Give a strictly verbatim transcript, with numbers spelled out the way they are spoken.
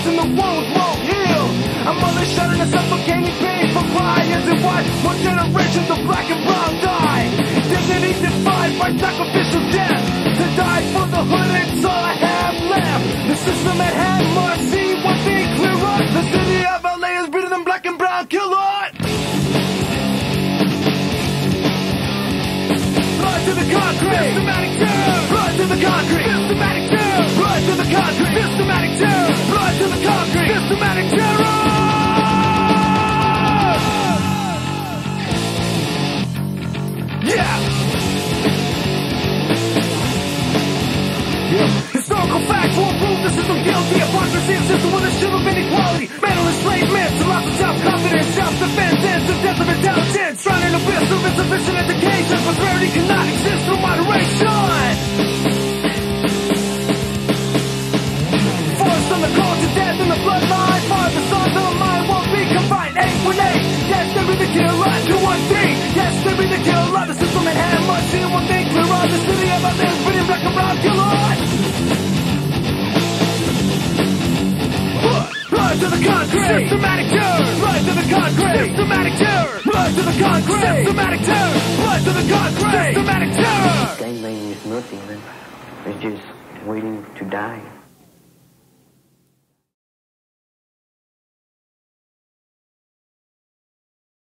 and the wounds won't heal. I'm only shutting a suffocating pain from lions and white. One generations of black and brown die. Dignity defied by sacrificial death. To die for the hood, it's all I have left. The system at hand must see one thing clear up. The city of L A is breeding them black and brown killer. Blood to the concrete, systematic terror. Blood to the concrete, systematic terror. Blood to the concrete, systematic terror. Blood to the concrete, systematic terror. Yeah. Yeah. Historical facts will prove the system guilty. Hypocrisy and system with a shield of inequality. Mental enslavement, to loss of self-confidence, self-defense, and the death of intelligence. Trying to abyss of insufficient education. Prosperity cannot exist through moderation. Forced on the call to death in the bloodline. Far the sons of the mind won't be confined. Eight one eight, yes, they be the killer. Two one three, yes, they be the killer. The system at hand must see one thing clear on. The city of our lives, pretty black and brown killer. Blood to the concrete, systematic terror. Blood to the concrete, systematic terror. Blood to the concrete, systematic terror. Blood to the concrete, systematic terror. Gangbanging is nothing, man. It's just waiting to die.